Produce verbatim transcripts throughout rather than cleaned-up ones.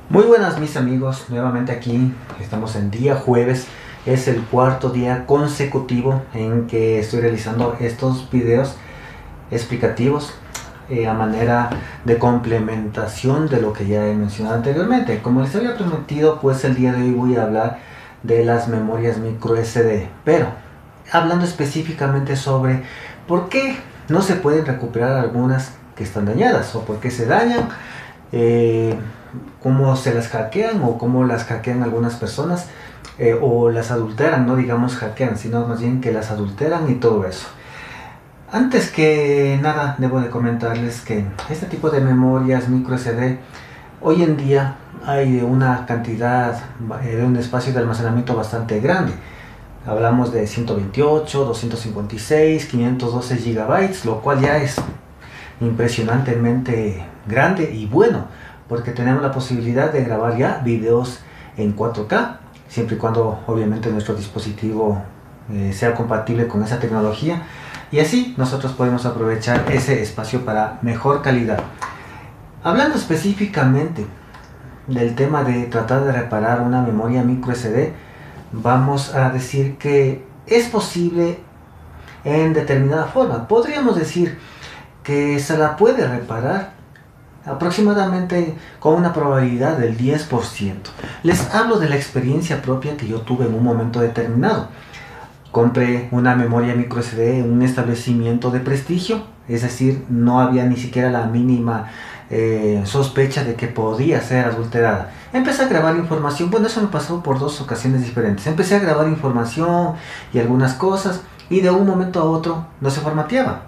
Muy buenas mis amigos, nuevamente aquí estamos en día jueves. Es el cuarto día consecutivo en que estoy realizando estos videos explicativos eh, a manera de complementación de lo que ya he mencionado anteriormente. Como les había prometido, pues el día de hoy voy a hablar de las memorias micro S D, pero hablando específicamente sobre por qué no se pueden recuperar algunas que están dañadas o por qué se dañan, eh, cómo se las hackean o cómo las hackean algunas personas, eh, o las adulteran, no digamos hackean, sino más bien que las adulteran y todo eso. Antes que nada debo de comentarles que este tipo de memorias micro S D hoy en día hay de una cantidad, eh, de un espacio de almacenamiento bastante grande. Hablamos de ciento veintiocho, doscientos cincuenta y seis, quinientos doce gigabytes, lo cual ya es impresionantemente grande y bueno, porque tenemos la posibilidad de grabar ya videos en cuatro K, siempre y cuando obviamente nuestro dispositivo eh, sea compatible con esa tecnología, y así nosotros podemos aprovechar ese espacio para mejor calidad. Hablando específicamente del tema de tratar de reparar una memoria micro S D, vamos a decir que es posible en determinada forma. Podríamos decir que se la puede reparar aproximadamente con una probabilidad del diez por ciento. Les hablo de la experiencia propia que yo tuve en un momento determinado. Compré una memoria micro S D en un establecimiento de prestigio, es decir, no había ni siquiera la mínima eh, sospecha de que podía ser adulterada. Empecé a grabar información, bueno, eso me pasó por dos ocasiones diferentes. Empecé a grabar información y algunas cosas, y de un momento a otro no se formateaba.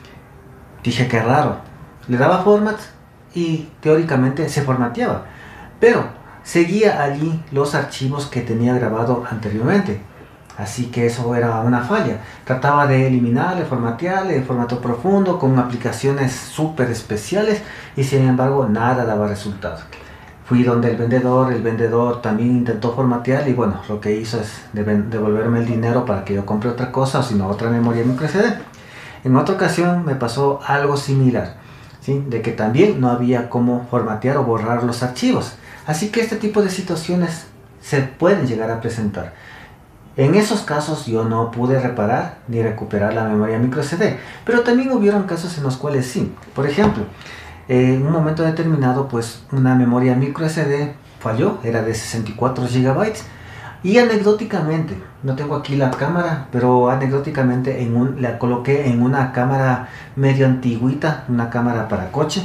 Dije, qué raro. Le daba format y teóricamente se formateaba, pero seguía allí los archivos que tenía grabado anteriormente. Así que eso era una falla. Trataba de eliminarle, formatearle, formato profundo, con aplicaciones súper especiales, y sin embargo nada daba resultado. Fui donde el vendedor, el vendedor también intentó formatear, y bueno, lo que hizo es devolverme el dinero para que yo compre otra cosa, o si no otra memoria micro S D. En otra ocasión me pasó algo similar, ¿sí? De que también no había cómo formatear o borrar los archivos. Así que este tipo de situaciones se pueden llegar a presentar. En esos casos yo no pude reparar ni recuperar la memoria micro S D, pero también hubieron casos en los cuales sí. Por ejemplo, en un momento determinado, pues una memoria micro S D falló, era de sesenta y cuatro gigabytes, y anecdóticamente, no tengo aquí la cámara, pero anecdóticamente en un, la coloqué en una cámara medio antigüita, una cámara para coche,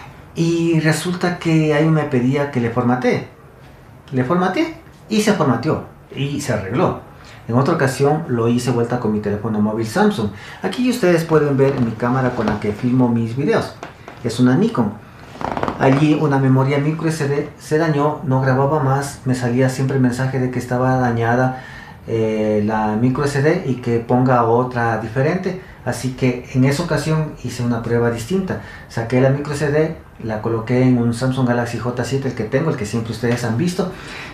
y resulta que ahí me pedía que le formatee. Le formateé y se formateó y se arregló. En otra ocasión lo hice vuelta con mi teléfono móvil Samsung. Aquí ustedes pueden ver mi cámara con la que filmo mis videos. Es una Nikon. Allí una memoria micro S D se dañó, no grababa más, me salía siempre el mensaje de que estaba dañada eh, la micro S D y que ponga otra diferente. Así que en esa ocasión hice una prueba distinta. Saqué la micro S D, la coloqué en un Samsung Galaxy J siete, el que tengo, el que siempre ustedes han visto,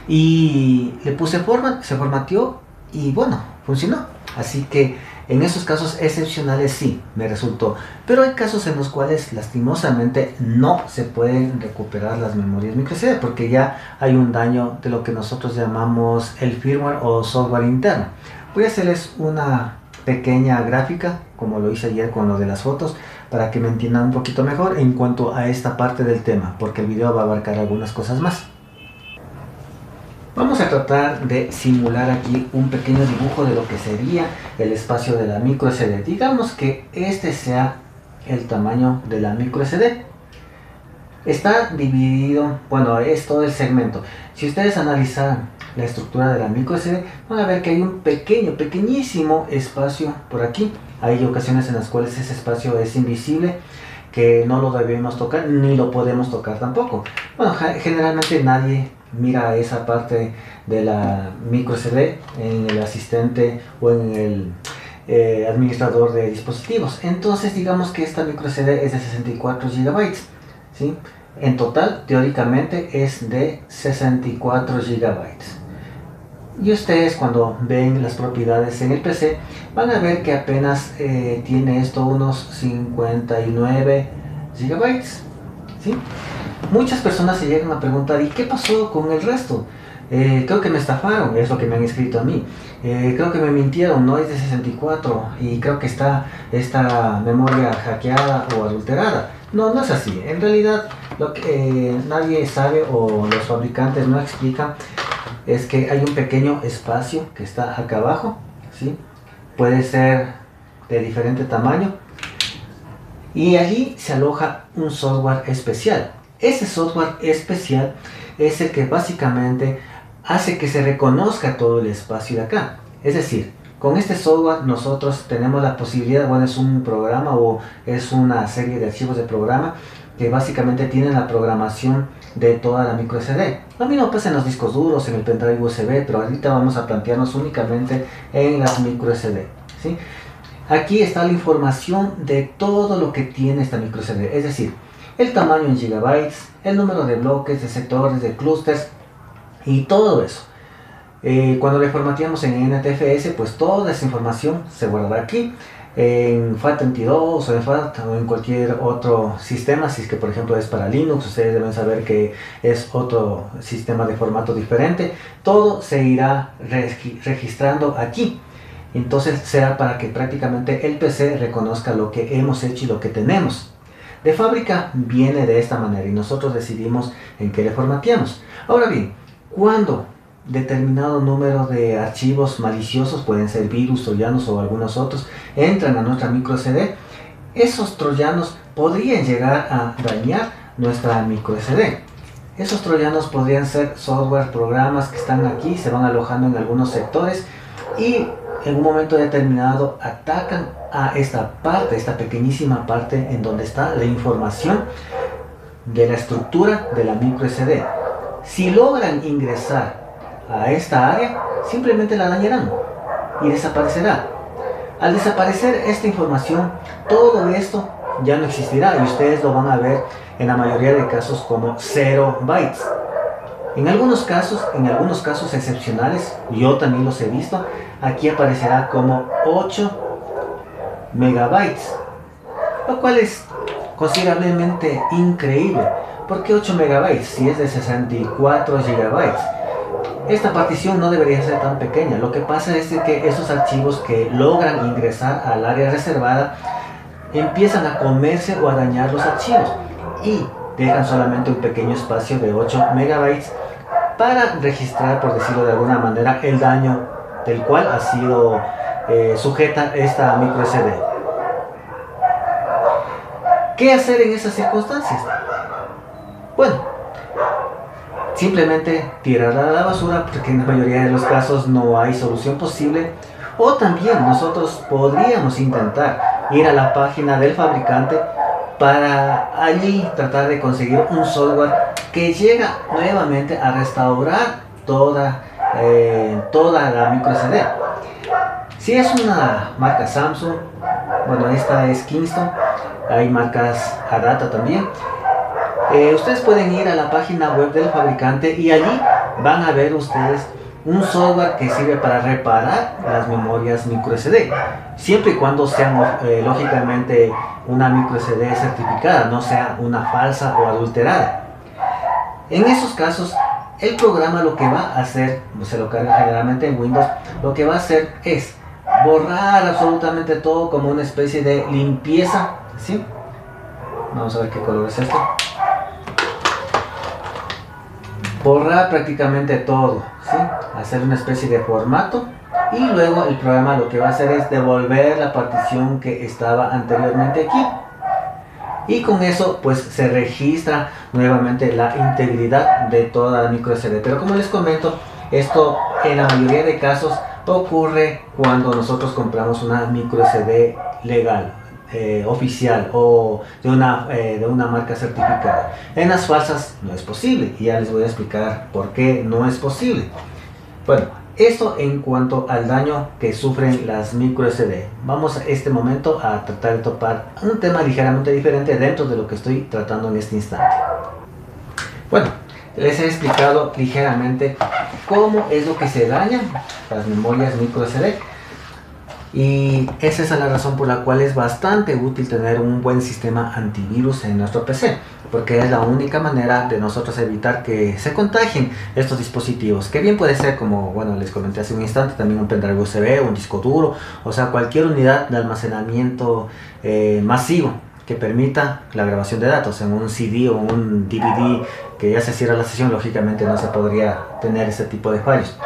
y le puse format, se formateó y bueno, funcionó. Así que en esos casos excepcionales sí, me resultó. Pero hay casos en los cuales lastimosamente no se pueden recuperar las memorias micro S D, porque ya hay un daño de lo que nosotros llamamos el firmware o software interno. Voy a hacerles una pequeña gráfica, como lo hice ayer con lo de las fotos, para que me entiendan un poquito mejor en cuanto a esta parte del tema, porque el video va a abarcar algunas cosas más. Vamos a tratar de simular aquí un pequeño dibujo de lo que sería el espacio de la micro S D. Digamos que este sea el tamaño de la micro S D. Está dividido, bueno, es todo el segmento. Si ustedes analizan la estructura de la micro S D, van a ver que hay un pequeño, pequeñísimo espacio por aquí. Hay ocasiones en las cuales ese espacio es invisible, que no lo debemos tocar, ni lo podemos tocar tampoco. Bueno, generalmente nadie mira esa parte de la micro S D en el asistente o en el eh, administrador de dispositivos. Entonces digamos que esta micro S D es de sesenta y cuatro gigabytes, ¿sí? En total, teóricamente es de sesenta y cuatro gigabytes. Y ustedes cuando ven las propiedades en el P C van a ver que apenas eh, tiene esto unos cincuenta y nueve gigabytes, ¿sí? Muchas personas se llegan a preguntar, ¿y qué pasó con el resto? Eh, creo que me estafaron, es lo que me han escrito a mí. Eh, creo que me mintieron, no es de sesenta y cuatro y creo que está esta memoria hackeada o adulterada. No, no es así. En realidad, lo que eh, nadie sabe o los fabricantes no explican es que hay un pequeño espacio que está acá abajo, ¿sí? Puede ser de diferente tamaño y allí se aloja un software especial. Ese software especial es el que básicamente hace que se reconozca todo el espacio de acá. Es decir, con este software nosotros tenemos la posibilidad, bueno, es un programa o es una serie de archivos de programa que básicamente tienen la programación de toda la micro S D. Lo mismo pasa en los discos duros, en el pendrive U S B, pero ahorita vamos a plantearnos únicamente en las micro S D, ¿sí? Aquí está la información de todo lo que tiene esta micro S D, es decir, el tamaño en gigabytes, el número de bloques, de sectores, de clústeres y todo eso. Eh, cuando le formateamos en N T F S, pues toda esa información se guardará aquí en FAT veintidós o en FAT o en cualquier otro sistema. Si es que por ejemplo es para Linux, ustedes deben saber que es otro sistema de formato diferente. Todo se irá registrando aquí. Entonces será para que prácticamente el P C reconozca lo que hemos hecho y lo que tenemos. De fábrica viene de esta manera y nosotros decidimos en qué le formateamos. Ahora bien, cuando determinado número de archivos maliciosos, pueden ser virus, troyanos o algunos otros, entran a nuestra micro S D, esos troyanos podrían llegar a dañar nuestra micro S D. Esos troyanos podrían ser software, programas que están aquí, se van alojando en algunos sectores y en un momento determinado atacan a esta parte, esta pequeñísima parte en donde está la información de la estructura de la micro S D. Si logran ingresar a esta área, simplemente la dañarán y desaparecerá. Al desaparecer esta información, todo esto ya no existirá y ustedes lo van a ver en la mayoría de casos como cero bytes. En algunos casos, en algunos casos excepcionales, yo también los he visto, aquí aparecerá como ocho megabytes, lo cual es considerablemente increíble. ¿Por qué ocho megabytes si es de sesenta y cuatro gigabytes? Esta partición no debería ser tan pequeña. Lo que pasa es que esos archivos que logran ingresar al área reservada empiezan a comerse o a dañar los archivos y dejan solamente un pequeño espacio de ocho megabytes para registrar, por decirlo de alguna manera, el daño del cual ha sido eh, sujeta esta micro S D. ¿Qué hacer en esas circunstancias? Bueno, simplemente tirarla a la basura porque en la mayoría de los casos no hay solución posible. O también nosotros podríamos intentar ir a la página del fabricante para allí tratar de conseguir un software que llega nuevamente a restaurar toda, eh, toda la micro S D. Si es una marca Samsung, bueno, esta es Kingston, hay marcas Adata también. Eh, ustedes pueden ir a la página web del fabricante y allí van a ver ustedes un software que sirve para reparar las memorias micro S D, siempre y cuando sea eh, lógicamente una micro S D certificada, no sea una falsa o adulterada. En esos casos, el programa lo que va a hacer, se lo carga generalmente en Windows, lo que va a hacer es borrar absolutamente todo como una especie de limpieza, ¿sí? Vamos a ver qué color es esto. Borrar prácticamente todo, ¿sí? Hacer una especie de formato y luego el programa lo que va a hacer es devolver la partición que estaba anteriormente aquí y con eso pues se registra nuevamente la integridad de toda la micro S D. Pero como les comento, esto en la mayoría de casos ocurre cuando nosotros compramos una micro S D legal, eh, oficial o de una, eh, de una marca certificada. En las falsas no es posible y ya les voy a explicar por qué no es posible. Bueno, esto en cuanto al daño que sufren las micro S D. Vamos a este momento a tratar de topar un tema ligeramente diferente dentro de lo que estoy tratando en este instante. Bueno, les he explicado ligeramente cómo es lo que se dañan las memorias micro S D. Y esa es la razón por la cual es bastante útil tener un buen sistema antivirus en nuestro P C, porque es la única manera de nosotros evitar que se contagien estos dispositivos, que bien puede ser, como bueno les comenté hace un instante, también un pendrive U S B, un disco duro, o sea cualquier unidad de almacenamiento eh, masivo que permita la grabación de datos. En un C D o un D V D que ya se cierra la sesión, lógicamente no se podría tener ese tipo de fallos.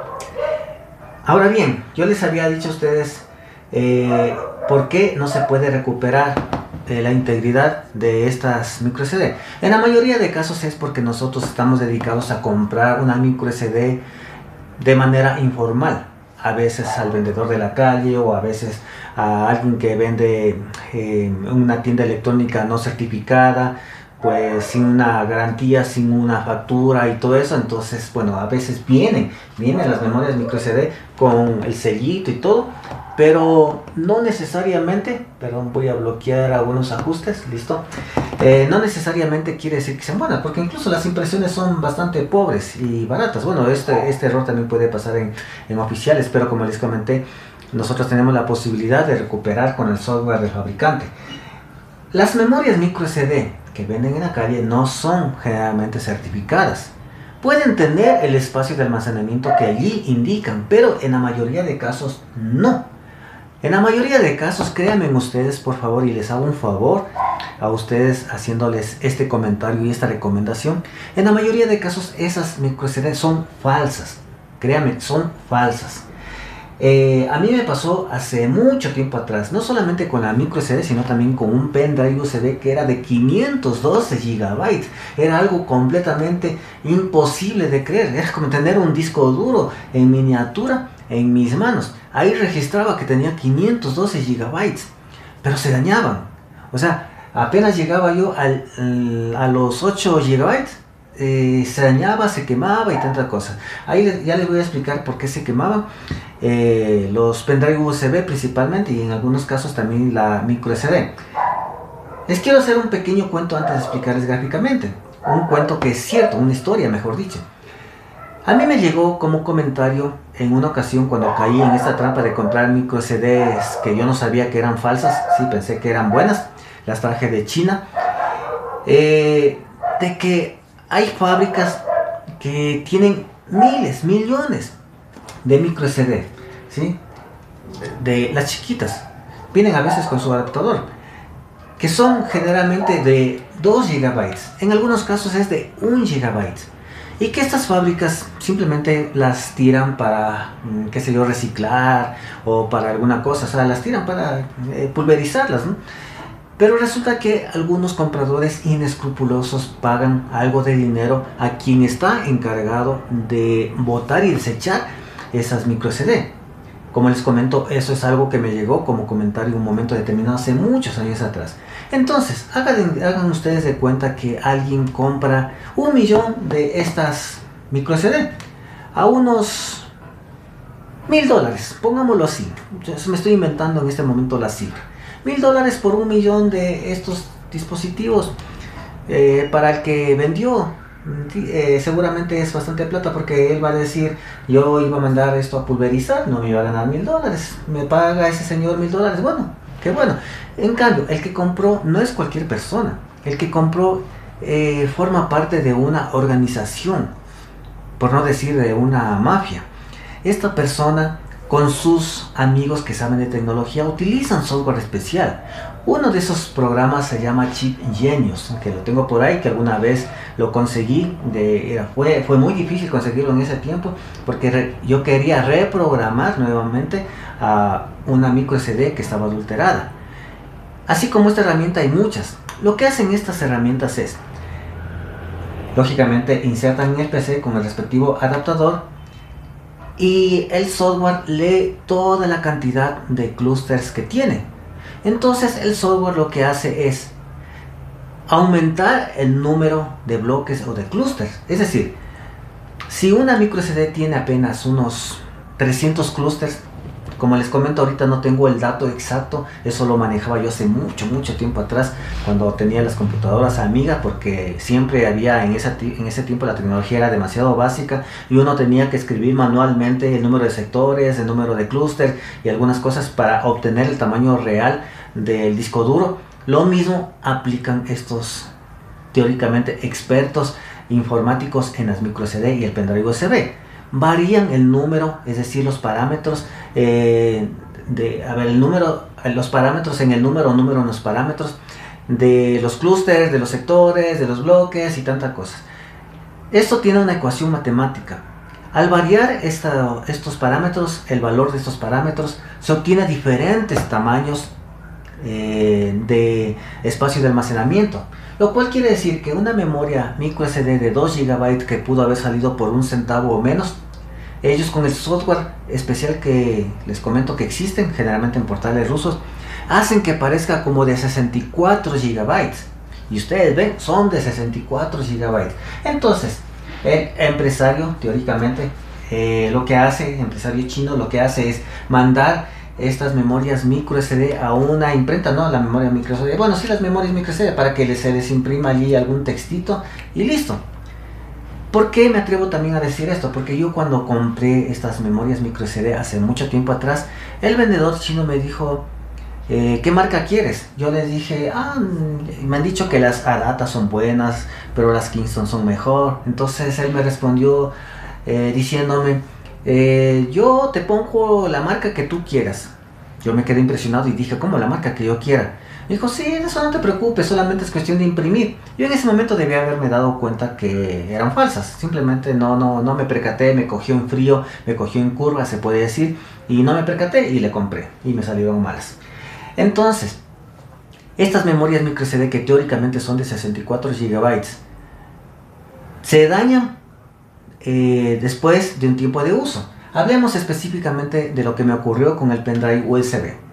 Ahora bien, yo les había dicho a ustedes eh, por qué no se puede recuperar eh, la integridad de estas micro S D. En la mayoría de casos es porque nosotros estamos dedicados a comprar una micro S D de manera informal. A veces al vendedor de la calle o a veces a alguien que vende eh, una tienda electrónica no certificada, pues sin una garantía, sin una factura y todo eso. Entonces, bueno, a veces vienen, vienen las memorias micro S D con el sellito y todo, pero no necesariamente, perdón, voy a bloquear algunos ajustes, listo. Eh, no necesariamente quiere decir que sean buenas, porque incluso las impresiones son bastante pobres y baratas. Bueno, este, este error también puede pasar en, en oficiales, pero como les comenté, nosotros tenemos la posibilidad de recuperar con el software del fabricante. Las memorias micro S D que venden en la calle no son generalmente certificadas. Pueden tener el espacio de almacenamiento que allí indican, pero en la mayoría de casos no. En la mayoría de casos, créanme ustedes por favor, y les hago un favor a ustedes haciéndoles este comentario y esta recomendación, en la mayoría de casos esas micro S D son falsas. Créanme, son falsas. Eh, a mí me pasó hace mucho tiempo atrás, no solamente con la micro S D, sino también con un pendrive U S B que era de quinientos doce gigabytes. Era algo completamente imposible de creer. Era como tener un disco duro en miniatura en mis manos. Ahí registraba que tenía quinientos doce gigabytes, pero se dañaban. O sea, apenas llegaba yo al, al, a los ocho gigabytes, eh, se dañaba, se quemaba y tanta cosa. Ahí les, ya les voy a explicar por qué se quemaban. Eh, los pendrive U S B principalmente, y en algunos casos también la micro S D. Les quiero hacer un pequeño cuento antes de explicarles gráficamente. Un cuento que es cierto, una historia mejor dicho. A mí me llegó como comentario en una ocasión cuando caí en esta trampa de comprar micro S Ds que yo no sabía que eran falsas. Sí, pensé que eran buenas, las traje de China, eh, de que hay fábricas que tienen miles, millones de micro S D, ¿sí? De las chiquitas, vienen a veces con su adaptador, que son generalmente de dos gigabytes, en algunos casos es de un gigabyte, y que estas fábricas simplemente las tiran para, qué sé yo, reciclar o para alguna cosa, o sea, las tiran para eh, pulverizarlas, ¿no? Pero resulta que algunos compradores inescrupulosos pagan algo de dinero a quien está encargado de botar y desechar esas micro S D. Como les comento, eso es algo que me llegó como comentario en un momento determinado hace muchos años atrás. Entonces, hagan, hagan ustedes de cuenta que alguien compra un millón de estas micro S D a unos mil dólares, pongámoslo así. Yo me estoy inventando en este momento la cifra. Mil dólares por un millón de estos dispositivos. Eh, para el que vendió, eh, seguramente es bastante plata, porque él va a decir: yo iba a mandar esto a pulverizar, no me iba a ganar mil dólares, me paga ese señor mil dólares, bueno, qué bueno. En cambio, el que compró no es cualquier persona. El que compró eh, forma parte de una organización, por no decir de una mafia. Esta persona, con sus amigos que saben de tecnología, utilizan software especial. Uno de esos programas se llama Chip Genius, que lo tengo por ahí, que alguna vez lo conseguí. De, era, fue, fue muy difícil conseguirlo en ese tiempo, porque re, yo quería reprogramar nuevamente a una micro S D que estaba adulterada. Así como esta herramienta hay muchas. Lo que hacen estas herramientas es, lógicamente, insertan en el P C con el respectivo adaptador, y el software lee toda la cantidad de clústeres que tiene. Entonces el software lo que hace es aumentar el número de bloques o de clústeres. Es decir, si una micro S D tiene apenas unos trescientos clústeres, Como les comento, ahorita no tengo el dato exacto, eso lo manejaba yo hace mucho, mucho tiempo atrás, cuando tenía las computadoras Amiga, porque siempre había, en, esa, en ese tiempo la tecnología era demasiado básica y uno tenía que escribir manualmente el número de sectores, el número de clúster y algunas cosas para obtener el tamaño real del disco duro. Lo mismo aplican estos, teóricamente, expertos informáticos en las micro S D y el pendrive U S B. Varían el número, es decir, los parámetros, eh, de, a ver, el número, los parámetros en el número, número en los parámetros de los clústeres, de los sectores, de los bloques y tantas cosas. Esto tiene una ecuación matemática. Al variar esta, estos parámetros, el valor de estos parámetros, se obtiene diferentes tamaños eh, de espacio de almacenamiento. Lo cual quiere decir que una memoria micro S D de dos gigabytes que pudo haber salido por un centavo o menos, ellos con el software especial que les comento que existen generalmente en portales rusos, hacen que parezca como de sesenta y cuatro gigabytes. Y ustedes ven, son de sesenta y cuatro gigabytes. Entonces, el empresario, teóricamente, eh, lo que hace, empresario chino, lo que hace es mandar estas memorias micro S D a una imprenta, no la memoria micro S D, bueno, sí las memorias micro S D, para que se les imprima allí algún textito y listo. ¿Por qué me atrevo también a decir esto? Porque yo cuando compré estas memorias micro S D hace mucho tiempo atrás, el vendedor chino me dijo, eh, ¿qué marca quieres? Yo les dije, ah, me han dicho que las Adata son buenas, pero las Kingston son mejor. Entonces él me respondió eh, diciéndome, Eh, yo te pongo la marca que tú quieras. Yo me quedé impresionado y dije, ¿cómo la marca que yo quiera? Me dijo, sí, eso no te preocupes, solamente es cuestión de imprimir. Yo en ese momento debía haberme dado cuenta que eran falsas. Simplemente no, no, no me percaté, me cogió en frío, me cogió en curva, se puede decir, y no me percaté y le compré y me salieron malas. Entonces, estas memorias micro S D que teóricamente son de sesenta y cuatro gigabytes se dañan Eh, después de un tiempo de uso. Hablemos específicamente de lo que me ocurrió con el pendrive U S B.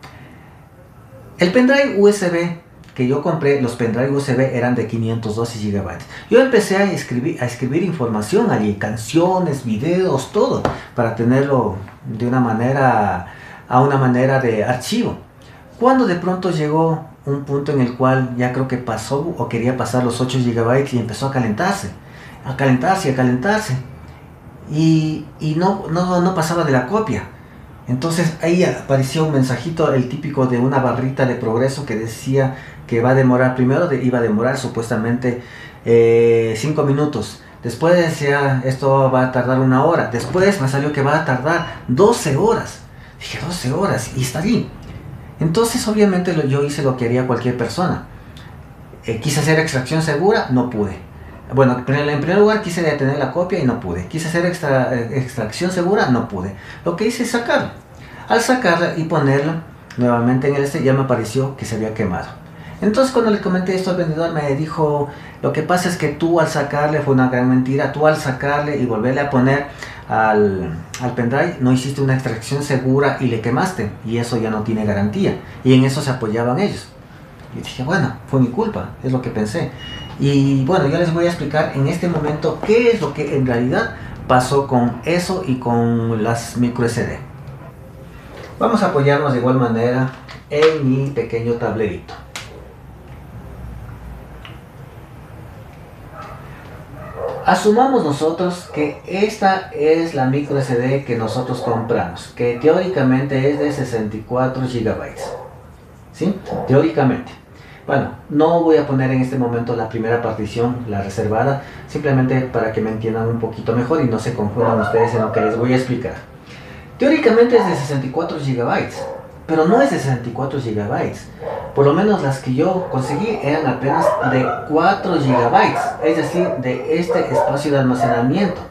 El pendrive U S B que yo compré, los pendrive U S B eran de quinientos doce gigabytes. Yo empecé a escribir, a escribir información allí, canciones, videos, todo, para tenerlo de una manera, a una manera de archivo. Cuando de pronto llegó un punto en el cual ya creo que pasó o quería pasar los ocho gigabytes y empezó a calentarse, a calentarse, a calentarse. Y, y no, no, no pasaba de la copia. Entonces ahí apareció un mensajito, el típico de una barrita de progreso que decía que va a demorar, primero de, iba a demorar supuestamente cinco eh, minutos. Después decía, esto va a tardar una hora. Después me salió que va a tardar doce horas. Dije, doce horas, y está ahí. Entonces obviamente lo, yo hice lo que haría cualquier persona. Eh, quise hacer extracción segura, no pude. Bueno, en primer lugar quise detener la copia y no pude. Quise hacer extra, extracción segura, no pude. Lo que hice es sacarla. Al sacarla y ponerla nuevamente en el este, ya me apareció que se había quemado. Entonces cuando le comenté esto al vendedor, me dijo, lo que pasa es que tú al sacarle, fue una gran mentira, tú al sacarle y volverle a poner al, al pendrive, no hiciste una extracción segura y le quemaste. Y eso ya no tiene garantía. Y en eso se apoyaban ellos. Y dije, bueno, fue mi culpa, es lo que pensé. Y bueno, yo les voy a explicar en este momento qué es lo que en realidad pasó con eso y con las micro S D. Vamos a apoyarnos de igual manera en mi pequeño tablerito. Asumamos nosotros que esta es la micro S D que nosotros compramos, que teóricamente es de sesenta y cuatro gigabytes. ¿Sí? Teóricamente. Bueno, no voy a poner en este momento la primera partición, la reservada, simplemente para que me entiendan un poquito mejor y no se confundan ustedes en lo que les voy a explicar. Teóricamente es de sesenta y cuatro gigabytes, pero no es de sesenta y cuatro gigabytes. Por lo menos las que yo conseguí eran apenas de cuatro gigabytes, es decir, de este espacio de almacenamiento.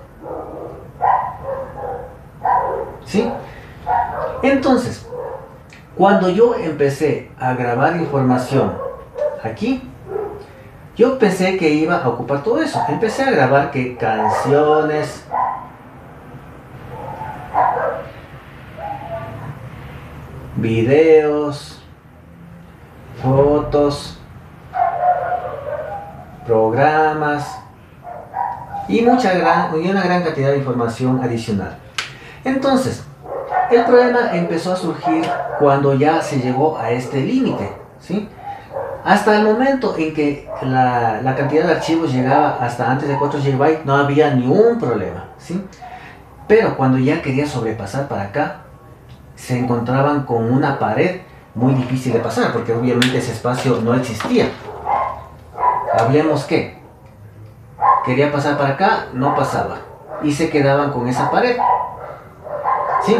¿Sí? Entonces, cuando yo empecé a grabar información aquí, yo pensé que iba a ocupar todo eso. Empecé a grabar que canciones, videos, fotos, programas y mucha gran y una gran cantidad de información adicional. Entonces, El problema empezó a surgir cuando ya se llegó a este límite, ¿sí? Hasta el momento en que la, la cantidad de archivos llegaba hasta antes de cuatro gigabytes, no había ni un problema, ¿sí? Pero cuando ya quería sobrepasar para acá, se encontraban con una pared muy difícil de pasar, porque obviamente ese espacio no existía. Hablemos que quería pasar para acá, no pasaba, y se quedaban con esa pared, ¿sí?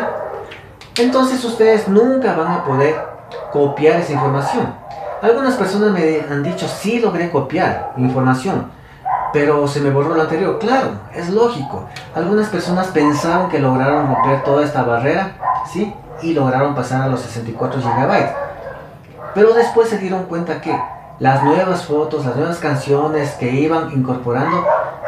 Entonces ustedes nunca van a poder copiar esa información. Algunas personas me han dicho, sí logré copiar información, pero se me borró lo anterior. Claro, es lógico. Algunas personas pensaron que lograron romper toda esta barrera, ¿sí? Y lograron pasar a los sesenta y cuatro gigabytes. Pero después se dieron cuenta que las nuevas fotos, las nuevas canciones que iban incorporando,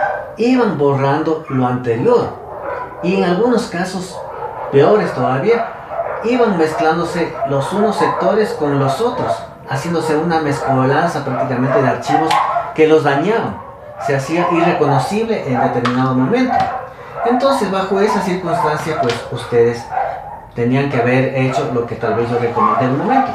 iban borrando lo anterior. Y en algunos casos, peores todavía, iban mezclándose los unos sectores con los otros, haciéndose una mezcolanza prácticamente de archivos que los dañaban. Se hacía irreconocible en determinado momento. Entonces, bajo esa circunstancia, pues ustedes tenían que haber hecho lo que tal vez yo recomendé en un momento.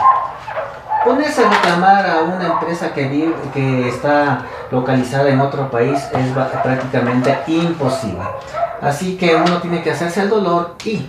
Ponerse a reclamar a una empresa que, vive, que está localizada en otro país es prácticamente imposible. Así que uno tiene que hacerse el dolor y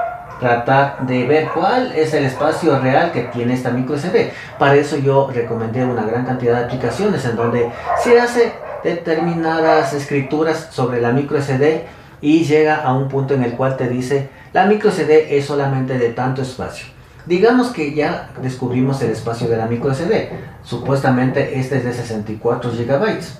tratar de ver cuál es el espacio real que tiene esta micro S D. Para eso yo recomendé una gran cantidad de aplicaciones en donde se hace determinadas escrituras sobre la micro S D y llega a un punto en el cual te dice la micro S D es solamente de tanto espacio. Digamos que ya descubrimos el espacio de la micro S D. Supuestamente este es de sesenta y cuatro gigabytes.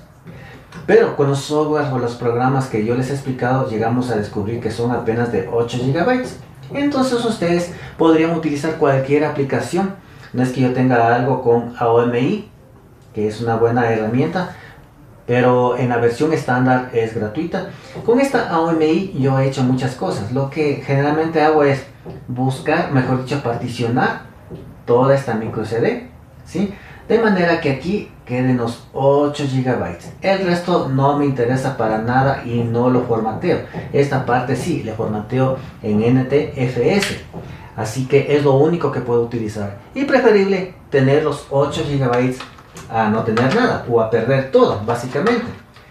Pero con los software o los programas que yo les he explicado llegamos a descubrir que son apenas de ocho gigabytes. Entonces ustedes podrían utilizar cualquier aplicación. No es que yo tenga algo con A O M I, que es una buena herramienta, pero en la versión estándar es gratuita. Con esta A O M I yo he hecho muchas cosas. Lo que generalmente hago es buscar, mejor dicho, particionar toda esta micro S D, ¿sí? De manera que aquí queden los ocho gigabytes. El resto no me interesa para nada y no lo formateo. Esta parte sí, le formateo en N T F S. Así que es lo único que puedo utilizar. Y preferible tener los ocho gigabytes a no tener nada o a perder todo, básicamente.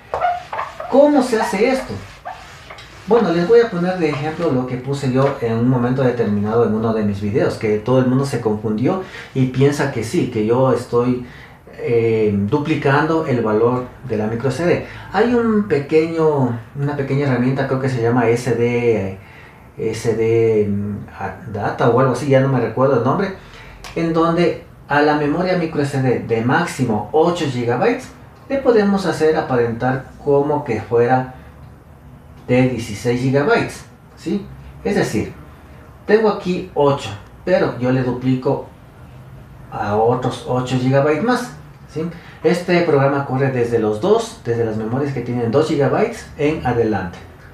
¿Cómo se hace esto? Bueno, les voy a poner de ejemplo lo que puse yo en un momento determinado en uno de mis videos, que todo el mundo se confundió y piensa que sí, que yo estoy eh, duplicando el valor de la micro S D. Hay un pequeño, una pequeña herramienta, creo que se llama S D, S D Data o algo así, ya no me recuerdo el nombre, en donde a la memoria micro S D de máximo ocho gigabytes le podemos hacer aparentar como que fuera de dieciséis gigabytes, ¿sí? Es decir, tengo aquí ocho, pero yo le duplico a otros ocho gigabytes más, ¿sí? Este programa corre desde los dos, desde las memorias que tienen dos gigabytes en adelante.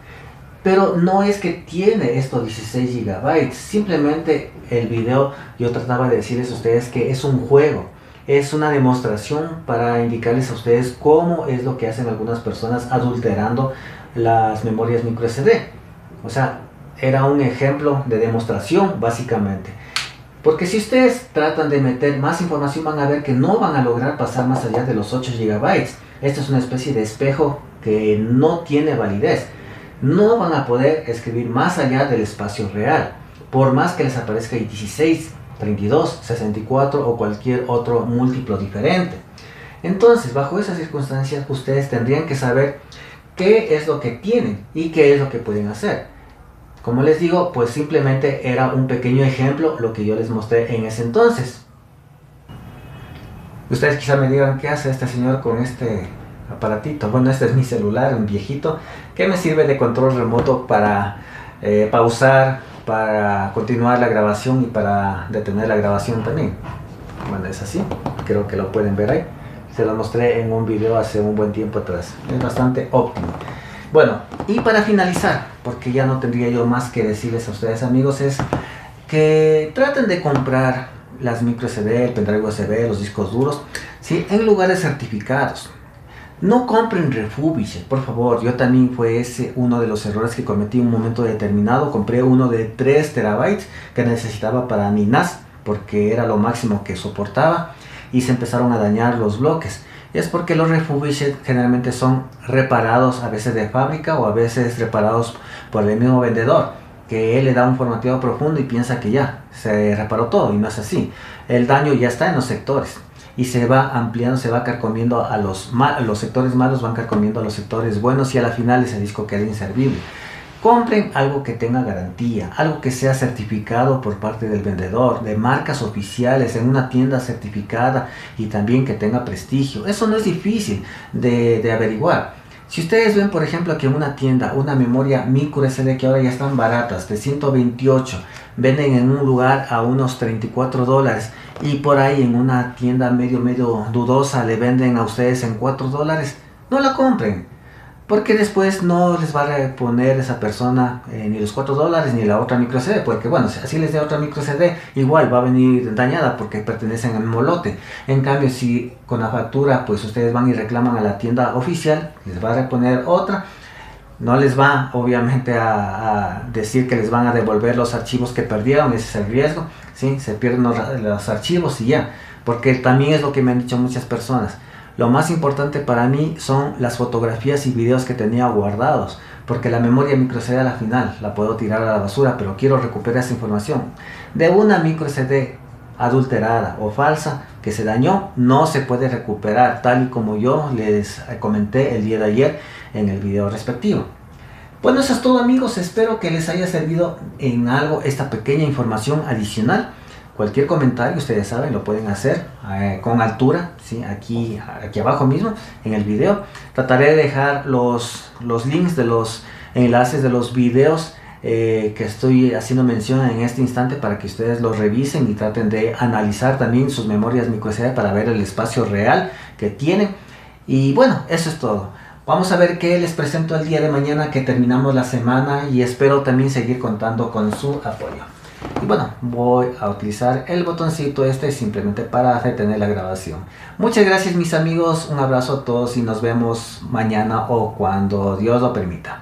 Pero no es que tiene estos dieciséis gigabytes, simplemente el video yo trataba de decirles a ustedes que es un juego, es una demostración para indicarles a ustedes cómo es lo que hacen algunas personas adulterando las memorias micro S D. O sea, era un ejemplo de demostración básicamente. Porque si ustedes tratan de meter más información van a ver que no van a lograr pasar más allá de los ocho gigabytes. Esta es una especie de espejo que no tiene validez. No van a poder escribir más allá del espacio real, por más que les aparezca dieciséis, treinta y dos, sesenta y cuatro o cualquier otro múltiplo diferente. Entonces, bajo esas circunstancias, ustedes tendrían que saber qué es lo que tienen y qué es lo que pueden hacer. Como les digo, pues simplemente era un pequeño ejemplo lo que yo les mostré en ese entonces. Ustedes quizá me digan, ¿qué hace este señor con este aparatito? Bueno, este es mi celular, un viejito, que me sirve de control remoto para eh, pausar, para continuar la grabación y para detener la grabación también. Bueno, es así, creo que lo pueden ver ahí. Se lo mostré en un video hace un buen tiempo atrás. Es bastante óptimo. Bueno, y para finalizar, porque ya no tendría yo más que decirles a ustedes amigos, es que traten de comprar las micro S D, el pendrive U S B, los discos duros, ¿sí? En lugares certificados. No compren refurbished, por favor. Yo también fue ese uno de los errores que cometí en un momento determinado. Compré uno de tres terabytes que necesitaba para mi N A S porque era lo máximo que soportaba y se empezaron a dañar los bloques. Es porque los refurbished generalmente son reparados a veces de fábrica o a veces reparados por el mismo vendedor, que él le da un formateo profundo y piensa que ya se reparó todo, y no es así. El daño ya está en los sectores y se va ampliando, se va carcomiendo a los, mal, los sectores malos, van carcomiendo a los sectores buenos y a la final ese disco queda inservible. Compren algo que tenga garantía, algo que sea certificado por parte del vendedor, de marcas oficiales, en una tienda certificada y también que tenga prestigio. Eso no es difícil de, de averiguar. Si ustedes ven, por ejemplo, que en una tienda, una memoria micro S D que ahora ya están baratas, de ciento veintiocho, venden en un lugar a unos treinta y cuatro dólares y por ahí en una tienda medio medio dudosa le venden a ustedes en cuatro dólares, no la compren. Porque después no les va a reponer esa persona eh, ni los cuatro dólares ni la otra micro S D. Porque bueno, si así les da otra micro S D, igual va a venir dañada porque pertenecen al mismo lote. En cambio, si con la factura pues ustedes van y reclaman a la tienda oficial, les va a reponer otra. No les va obviamente a, a decir que les van a devolver los archivos que perdieron, ese es el riesgo. ¿Sí? Se pierden los, los archivos y ya. Porque también es lo que me han dicho muchas personas. Lo más importante para mí son las fotografías y videos que tenía guardados, porque la memoria micro S D a la final la puedo tirar a la basura, pero quiero recuperar esa información. De una micro S D adulterada o falsa que se dañó, no se puede recuperar, tal y como yo les comenté el día de ayer en el video respectivo. Bueno, eso es todo, amigos, espero que les haya servido en algo esta pequeña información adicional. Cualquier comentario, ustedes saben, lo pueden hacer eh, con altura, ¿sí? aquí, aquí abajo mismo en el video. Trataré de dejar los, los links de los enlaces de los videos eh, que estoy haciendo mención en este instante para que ustedes los revisen y traten de analizar también sus memorias micro S D para ver el espacio real que tienen. Y bueno, eso es todo. Vamos a ver qué les presento el día de mañana que terminamos la semana y espero también seguir contando con su apoyo. Y bueno, voy a utilizar el botoncito este simplemente para detener la grabación. Muchas gracias, mis amigos, un abrazo a todos y nos vemos mañana o cuando Dios lo permita.